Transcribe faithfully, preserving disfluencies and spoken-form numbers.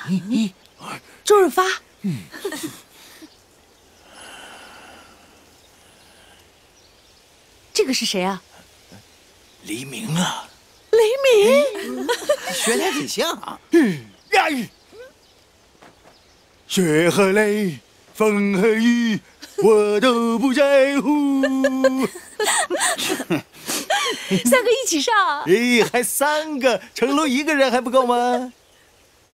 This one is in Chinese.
周润发。 嗯。 这个是谁啊？ 黎明啊！ 黎明， 学的挺像啊。 嗯呀，雪和泪，风和雨，我都不在乎。 三个一起上。 哎，还三个，成龙一个人还不够吗？